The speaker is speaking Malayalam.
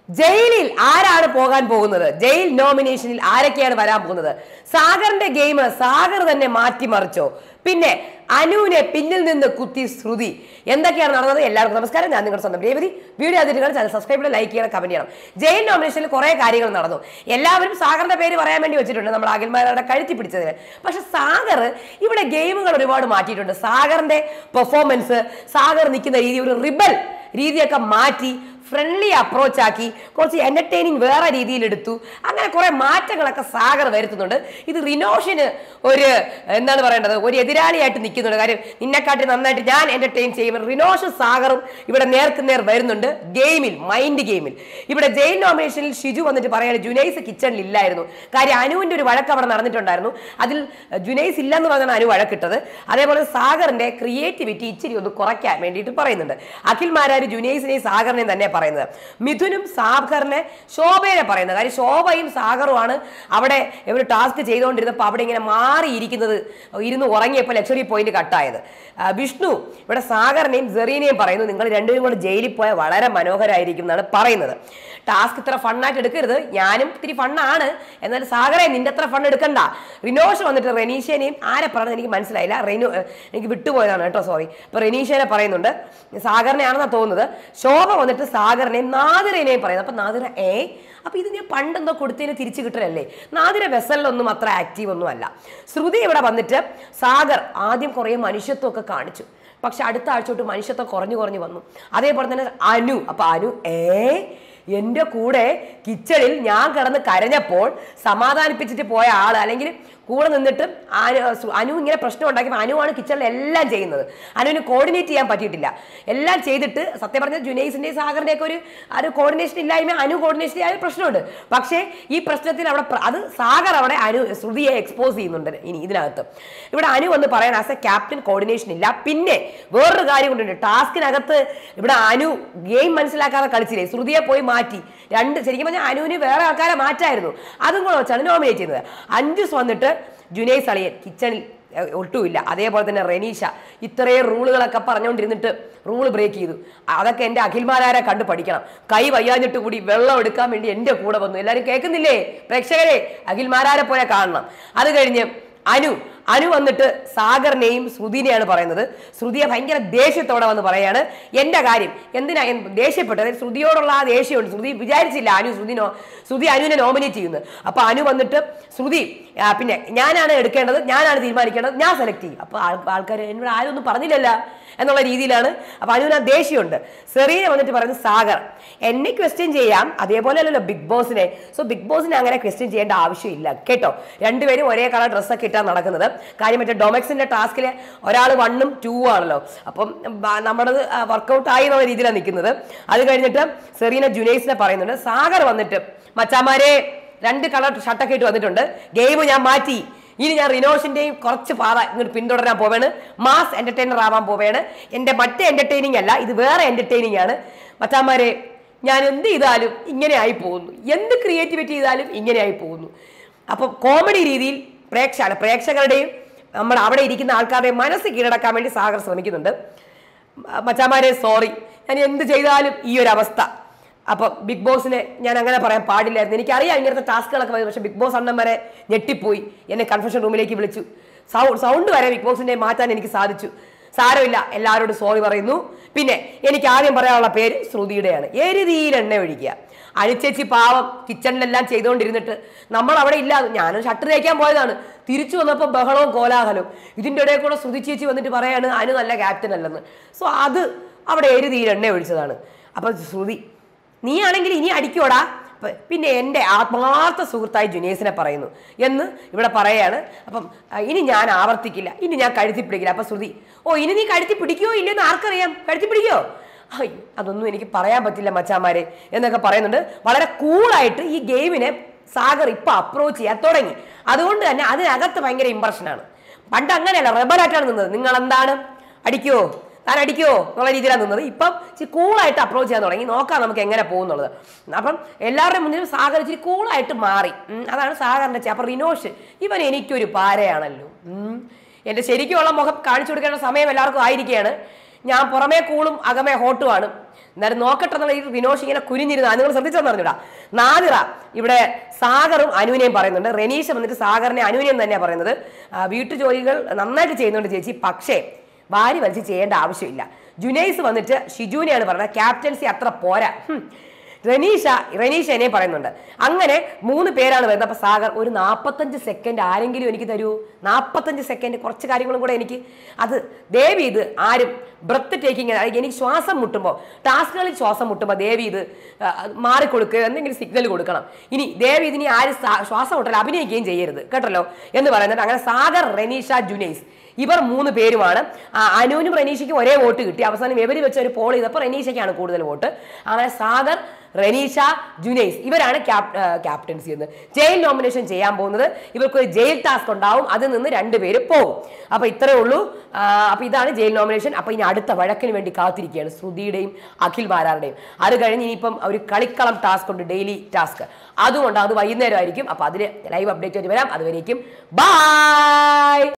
ജയിലിൽ ആരാണ് പോകാൻ പോകുന്നത്? ജയിൽ നോമിനേഷനിൽ ആരൊക്കെയാണ് വരാൻ പോകുന്നത്? സാഗറിന്റെ ഗെയിം സാഗർ തന്നെ മാറ്റിമറിച്ചോ? പിന്നെ അനുവിനെ പിന്നിൽ നിന്ന് കുത്തി ശ്രുതി. എന്തൊക്കെയാണ് നടന്നത്? എല്ലാവർക്കും നമസ്കാരം, ഞാൻ നിങ്ങളുടെ സ്വന്തം രേവതി. വീഡിയോ അതിന് ചാനൽ സബ്സ്ക്രൈബ് ചെയ്യണം, ലൈക്ക് ചെയ്യണം, കമന്റ് ചെയ്യണം. ജയിൽ നോമിനേഷനിൽ കുറെ കാര്യങ്ങൾ നടന്നു. എല്ലാവരും സാഗറിന്റെ പേര് പറയാൻ വേണ്ടി വെച്ചിട്ടുണ്ട്, നമ്മൾ അഖിൽമാരുടെ കഴുത്തി പിടിച്ചതിന്. പക്ഷെ സാഗർ ഇവിടെ ഗെയിമുകൾ ഒരുപാട് മാറ്റിയിട്ടുണ്ട്. സാഗറിന്റെ പെർഫോമൻസ്, സാഗർ നിൽക്കുന്ന രീതി, ഒരു റിബൽ രീതിയൊക്കെ മാറ്റി ഫ്രണ്ട്ലി അപ്രോച്ച് ആക്കി, കുറച്ച് എന്റർടൈനിങ് വേറെ രീതിയിൽ എടുത്തു. അങ്ങനെ കുറെ മാറ്റങ്ങളൊക്കെ സാഗർ വരുത്തുന്നുണ്ട്. ഇത് റിനോഷിന് ഒരു എന്താണ് പറയേണ്ടത്, ഒരു എതിരാളിയായിട്ട് നിൽക്കുന്നുണ്ട്. കാര്യം നിന്നെക്കാട്ടി നന്നായിട്ട് ഞാൻ എന്റർടൈൻ ചെയ്യും. റിനോഷ് സാഗറും ഇവിടെ നേർക്കുനേർ വരുന്നുണ്ട് ഗെയിമിൽ, മൈൻഡ് ഗെയിമിൽ. ഇവിടെ ജയിൽ നോമിനേഷനിൽ ഷിജു വന്നിട്ട് പറയാണ് ജുനൈസ് കിച്ചണിൽ ഇല്ലായിരുന്നു. കാര്യം അനുവിന്റെ ഒരു വഴക്ക് അവിടെ നടന്നിട്ടുണ്ടായിരുന്നു. അതിൽ ജുനൈസ് ഇല്ലെന്ന് പറഞ്ഞാണ് അനു വഴക്കിട്ടത്. അതേപോലെ സാഗറിന്റെ ക്രിയേറ്റിവിറ്റി ഇച്ചിരി ഒന്ന് കുറയ്ക്കാൻ വേണ്ടിയിട്ട് പറയുന്നുണ്ട്. അഖിൽമാരാര് ജുനൈസിനെയും സാഗറിനെയും തന്നെ പറയുന്നത്. മിഥുനും സാഗറിനെ ശോഭയെ പറയുന്നത്. കാര്യം ശോഭയും സാഗറുമാണ് അവിടെ ഇവർ ടാസ്ക് ചെയ്തുകൊണ്ടിരുന്നപ്പോൾ അവിടെ ഇങ്ങനെ മാറിയിരിക്കുന്നത്, ഇരുന്ന് ഉറങ്ങിയപ്പോൾ ലക്ഷറി പോയിന്റ് കട്ടായത്. വിഷ്ണു ഇവിടെ സാഗറിനെയും സെറീനെയും പറയുന്നു, നിങ്ങൾ രണ്ടുപേരും കൂടെ ജയിലിൽ പോയാൽ വളരെ മനോഹരമായിരിക്കും എന്നാണ് പറയുന്നത്. ടാസ്ക് ഇത്ര ഫണ്ണായിട്ട് എടുക്കരുത്, ഞാനും ഇത്തിരി ഫണ്ണാണ്, എന്നാൽ സാഗറെ നിന്റെ അത്ര ഫണ്ട് എടുക്കണ്ട. റിനോഷ് വന്നിട്ട് റെനീഷേനെയും ആരെ പറഞ്ഞത് എനിക്ക് മനസ്സിലായില്ല, എനിക്ക് വിട്ടുപോയതാണ് കേട്ടോ, സോറി. ഇപ്പൊ റെനീഷേനെ പറയുന്നുണ്ട്, സാഗറിനെയാണെന്നാണ് തോന്നുന്നത്. ശോഭ വന്നിട്ട് സാഗറിനെയും നാദിറേനെയും പറയുന്നത്. അപ്പൊ നാദിറ അപ്പൊ ഇത് ഞാൻ പണ്ടെന്തോ കൊടുത്തതിന് തിരിച്ചു കിട്ടലല്ലേ. നാദിര വെസലിലൊന്നും അത്ര ആക്റ്റീവ് ഒന്നും അല്ല. ശ്രുതി ഇവിടെ വന്നിട്ട് സാഗർ ആദ്യം കുറേ മനുഷ്യത്വമൊക്കെ കാണിച്ചു, പക്ഷെ അടുത്ത ആഴ്ച തൊട്ട് മനുഷ്യത്വം കുറഞ്ഞു വന്നു. അതേപോലെ തന്നെ അനു, അപ്പൊ അനു എൻ്റെ കൂടെ കിച്ചണിൽ ഞാൻ കിടന്ന് കരഞ്ഞപ്പോൾ സമാധാനിപ്പിച്ചിട്ട് പോയ ആൾ, അല്ലെങ്കിൽ കൂടെ നിന്നിട്ട് അനു ഇങ്ങനെ പ്രശ്നം ഉണ്ടാക്കിയപ്പോൾ അനുവാണ് കിച്ചണിൽ എല്ലാം ചെയ്യുന്നത്. അനുവിന് കോർഡിനേറ്റ് ചെയ്യാൻ പറ്റിയിട്ടില്ല. എല്ലാം ചെയ്തിട്ട് സത്യം പറഞ്ഞാൽ ജുനൈസിൻ്റെയും സാഗറിൻ്റെയൊക്കെ ഒരു കോർഡിനേഷൻ ഇല്ലായ്മ, അനു കോർഡിനേഷൻ ചെയ്യാൻ പ്രശ്നമുണ്ട്. പക്ഷേ ഈ പ്രശ്നത്തിൽ അവിടെ അത് സാഗർ അവിടെ ശ്രുതിയെ എക്സ്പോസ് ചെയ്യുന്നുണ്ട്. ഇനി ഇതിനകത്ത് ഇവിടെ അനു വന്ന് പറയാൻ ആസ് എ ക്യാപ്റ്റൻ കോർഡിനേഷൻ ഇല്ല. പിന്നെ വേറൊരു കാര്യം കൊണ്ടുണ്ട്, ടാസ്കിനകത്ത് ഇവിടെ അനു ഗെയിം മനസ്സിലാക്കാതെ കളിച്ചില്ലേ, ശ്രുതിയെ പോയി മാറ്റി. ശരിക്കും പറഞ്ഞാൽ അനുവിന് വേറെ ആൾക്കാരെ മാറ്റായിരുന്നു. അതും കൂടെ വെച്ചാണ് നോമിനേറ്റ് ചെയ്യുന്നത്. അഞ്ജുസ് വന്നിട്ട് ജുനൈസ് അളിയൻ കിച്ചണിൽ ഒട്ടുമില്ല. അതേപോലെ തന്നെ റെനീഷ ഇത്രയും റൂളുകളൊക്കെ പറഞ്ഞുകൊണ്ടിരുന്നിട്ട് റൂൾ ബ്രേക്ക് ചെയ്തു. അതൊക്കെ എൻ്റെ അഖിൽമാരാരെ കണ്ട് പഠിക്കണം. കൈ വയ്യാഞ്ഞിട്ട് കൂടി വെള്ളം എടുക്കാൻ വേണ്ടി എൻ്റെ കൂടെ വന്നു. എല്ലാവരും കേൾക്കുന്നില്ലേ പ്രേക്ഷകരെ? അഖിൽമാരാരെ പോലെ കാണണം. അത് കഴിഞ്ഞ് അനു വന്നിട്ട് സാഗറിനെയും ശ്രുതിനെയാണ് പറയുന്നത്. ശ്രുതിയെ ഭയങ്കര ദേഷ്യത്തോടെ വന്ന് പറയാണ് എൻ്റെ കാര്യം എന്തിനാ ദേഷ്യപ്പെട്ടത്. ശ്രുതിയോടുള്ള ആ ദേഷ്യമുണ്ട്. ശ്രുതി വിചാരിച്ചില്ല ശ്രുതി അനുവിനെ നോമിനേറ്റ് ചെയ്യുന്നത്. അപ്പൊ അനു വന്നിട്ട് ശ്രുതി പിന്നെ ഞാനാണ് എടുക്കേണ്ടത്, ഞാനാണ് തീരുമാനിക്കേണ്ടത്, ഞാൻ സെലക്ട് ചെയ്യും. അപ്പൊ ആൾക്കാർ എന്നോട് ആരും ഒന്നും പറഞ്ഞില്ലല്ല എന്നുള്ള രീതിയിലാണ്. അപ്പൊ അനുവിന് ആ ദേഷ്യമുണ്ട്. സെറീനെ വന്നിട്ട് പറയുന്നത് സാഗർ എന്നെ ക്വസ്റ്റ്യൻ ചെയ്യാം, അതേപോലെ അല്ലല്ലോ ബിഗ് ബോസിനെ. സോ ബിഗ് ബോസിനെ അങ്ങനെ ക്വസ്റ്റ്യൻ ചെയ്യേണ്ട ആവശ്യമില്ല കേട്ടോ. രണ്ടുപേരും ഒരേ കളർ ഡ്രസ്സൊക്കെ ഇട്ടാണ് നടക്കുന്നത്. കാര്യം മറ്റേ ഡൊമക്സിന്റെ ടാസ്കില് ഒരാൾ 1ഉം 2ഉം ആണല്ലോ. അപ്പം നമ്മുടേത് വർക്കൗട്ട് ആയി എന്നുള്ള രീതിയിലാണ് നിൽക്കുന്നത്. അത് കഴിഞ്ഞിട്ട് സെറീന ജുനൈസിനെ പറയുന്നുണ്ട്. സാഗർ വന്നിട്ട് മച്ചാമാരെ 2 കളർ ഷർട്ടൊക്കെ ഇട്ട് വന്നിട്ടുണ്ട്, ഗെയിം ഞാൻ മാറ്റി, ഇനി ഞാൻ റിനോഷിന്റെയും കുറച്ച് പാത ഇങ്ങോട്ട് പിന്തുടരാൻ പോവാണ്, മാസ് എന്റർടൈനർ ആവാൻ പോവുകയാണ്. എൻ്റെ മറ്റേ എന്റർടൈനിങ് അല്ല, ഇത് വേറെ എന്റർടൈനിങ് ആണ്. മച്ചാമാരെ ഞാൻ എന്ത് ചെയ്താലും ഇങ്ങനെ ആയി പോകുന്നു, എന്ത് ക്രിയേറ്റിവിറ്റി ചെയ്താലും ഇങ്ങനെ ആയി പോകുന്നു. അപ്പം കോമഡി രീതിയിൽ പ്രേക്ഷകരുടെയും നമ്മൾ അവിടെ ഇരിക്കുന്ന ആൾക്കാരുടെയും മനസ്സ് കീഴടക്കാൻ വേണ്ടി സാഗർ ശ്രമിക്കുന്നുണ്ട്. മച്ചാമാരെ സോറി, ഞാൻ എന്ത് ചെയ്താലും ഈ ഒരു അവസ്ഥ. അപ്പം ബിഗ് ബോസിനെ ഞാൻ അങ്ങനെ പറയാൻ പാടില്ലായിരുന്നു. എനിക്കറിയാം ഇങ്ങനത്തെ ടാസ്കുകളൊക്കെ വരും, പക്ഷെ ബിഗ് ബോസ് അണ്ണൻ വരെ ഞെട്ടിപ്പോയി. എന്നെ കൺഫെഷൻ റൂമിലേക്ക് വിളിച്ചു. സൗണ്ട് വരെ ബിഗ് ബോസിന്റെ മാറ്റാൻ എനിക്ക് സാധിച്ചു. സാരമില്ല, എല്ലാവരോടും സോറി പറയുന്നു. പിന്നെ എനിക്ക് ആദ്യം പറയാനുള്ള പേര് ശ്രുതിയുടെയാണ്. എരുതിയിൽ എണ്ണ ഒഴിക്കുക. അനിച്ചേച്ചി പാവം കിച്ചണിലെല്ലാം ചെയ്തുകൊണ്ടിരുന്നിട്ട് നമ്മൾ അവിടെ ഇല്ലാതെ, ഞാനും ഷട്ടർ തേക്കാൻ പോയതാണ്, തിരിച്ചു വന്നപ്പോൾ ബഹളവും കോലാഹലവും. ഇതിൻ്റെ ഇടയിൽ കൂടെ ശ്രുതി ചേച്ചി വന്നിട്ട് പറയാണ് അനു നല്ല ക്യാപ്റ്റൻ അല്ലെന്ന്. സോ അത് അവിടെ എരുതിയിൽ എണ്ണ ഒഴിച്ചതാണ്. അപ്പൊ ശ്രുതി നീ ആണെങ്കിൽ ഇനി അടിക്കോടാ. പിന്നെ എൻ്റെ ആത്മാർത്ഥ സുഹൃത്തായി ജുനൈസിനെ പറയുന്നു എന്ന് ഇവിടെ പറയാണ്. അപ്പം ഇനി ഞാൻ ആവർത്തിക്കില്ല, ഇനി ഞാൻ കഴുത്തി പിടിക്കില്ല. അപ്പൊ ശ്രുതി ഇനി നീ കഴുത്തി പിടിക്കോ ഇല്ലെന്ന് ആർക്കറിയാം, കഴുത്തി പിടിക്കോ? അതൊന്നും എനിക്ക് പറയാൻ പറ്റില്ല മച്ചാമാരെ എന്നൊക്കെ പറയുന്നുണ്ട്. വളരെ കൂളായിട്ട് ഈ ഗെയിമിനെ സാഗർ ഇപ്പൊ അപ്രോച്ച് ചെയ്യാൻ തുടങ്ങി. അതുകൊണ്ട് തന്നെ അതിനകത്ത് ഭയങ്കര ഇംപ്രഷനാണ്. പണ്ട് അങ്ങനെയല്ല, റെബലായിട്ടാണ് നിന്നത്. നിങ്ങൾ എന്താണ് അടിക്കോ, താൻ അടിക്കോ എന്നുള്ള രീതിയിലാണ് നിന്നത്. ഇപ്പം ഇച്ചിരി കൂളായിട്ട് അപ്രോച്ച് ചെയ്യാൻ തുടങ്ങി. നോക്കാം നമുക്ക് എങ്ങനെ പോകുന്നുള്ളത്. അപ്പം എല്ലാവരുടെയും മുന്നിൽ സാഗർ ഇച്ചിരി കൂളായിട്ട് മാറി. അതാണ് സാഗറിന്റെ. അപ്പൊ റിനോഷ് ഇവൻ എനിക്കൊരു പാരയാണല്ലോ, എൻ്റെ ശരിക്കുള്ള മുഖം കാണിച്ചു കൊടുക്കേണ്ട സമയം എല്ലാവർക്കും ആയിരിക്കുകയാണ്. ഞാൻ പുറമേ കൂളും അകമേ ഹോട്ടുമാണ്. എന്നാലും നോക്കട്ടെ എന്നുള്ള ഈ വിനോഷ് ഇങ്ങനെ കുനിഞ്ഞിരുന്ന നിങ്ങൾ ശ്രദ്ധിച്ചെന്ന് പറഞ്ഞൂടാ. നാദിറ ഇവിടെ സാഗറും അനുവിനെയും പറയുന്നുണ്ട്. റെനീഷ വന്നിട്ട് സാഗറിനെ അനുവിനെയും തന്നെയാണ് പറയുന്നത്. വീട്ടുജോലികൾ നന്നായിട്ട് ചെയ്യുന്നുണ്ട് ചേച്ചി, പക്ഷേ വാരി വലിച്ച് ചെയ്യേണ്ട ആവശ്യമില്ല. ജുനൈസ് വന്നിട്ട് ഷിജുവിനെയാണ് പറയുന്നത്, ക്യാപ്റ്റൻസി അത്ര പോരാ. റെനീഷ എന്നെ പറയുന്നുണ്ട്. അങ്ങനെ 3 പേരാണ് വരുന്നത്. അപ്പൊ സാഗർ ഒരു 45 സെക്കൻഡ് ആരെങ്കിലും എനിക്ക് തരൂ. 45 സെക്കൻഡ് കുറച്ച് കാര്യങ്ങളും കൂടെ എനിക്ക് അത് ദേവി ഇത് ആരും ബ്രത്ത് ടേക്കിങ് എനിക്ക് ശ്വാസം മുട്ടുമ്പോൾ ടാസ്കുകളിൽ ശ്വാസം മുട്ടുമ്പോൾ ദേവി ഇത് മാറിക്കൊടുക്കുക, എന്തെങ്കിലും സിഗ്നൽ കൊടുക്കണം. ഇനി ദേവി ഇതിനി ആരും ശ്വാസം മുട്ടൽ അഭിനയിക്കുകയും ചെയ്യരുത് കേട്ടല്ലോ എന്ന് പറയുന്നുണ്ട്. അങ്ങനെ സാഗർ, റെനീഷ, ജുനൈസ് ഇവർ 3 പേരുമാണ്. അനുവിനും റെനീഷയ്ക്കും ഒരേ വോട്ട് കിട്ടി. അവസാനം ഇവർ വെച്ച് ഒരു പോൾ ചെയ്തപ്പോൾ റെനീഷയ്ക്കാണ് കൂടുതൽ വോട്ട്. അങ്ങനെ സാഗർ, റെനീഷ, ജുനൈസ് ഇവരാണ് ക്യാപ്റ്റൻസി എന്ന് ജയിൽ നോമിനേഷൻ ചെയ്യാൻ പോകുന്നത്. ഇവർക്ക് ഒരു ജയിൽ ടാസ്ക് ഉണ്ടാവും, അതിൽ നിന്ന് 2 പേര് പോകും. അപ്പൊ ഇത്രയേ ഉള്ളൂ. അപ്പൊ ഇതാണ് ജയിൽ നോമിനേഷൻ. അപ്പൊ ഇനി അടുത്ത വഴക്കിന് വേണ്ടി കാത്തിരിക്കുകയാണ് ശ്രുതിയുടെയും അഖിൽ മാരാരുടെയും. അത് കഴിഞ്ഞ് ഇനിയിപ്പം ഒരു കളിക്കളം ടാസ്ക് ഉണ്ട്, ഡെയിലി ടാസ്ക്. അതുകൊണ്ട് അത് വൈകുന്നേരം ആയിരിക്കും. അപ്പൊ അതിൽ ലൈവ് അപ്ഡേറ്റ് ആയിട്ട് വരാം. അതുവരേക്കും ബൈ.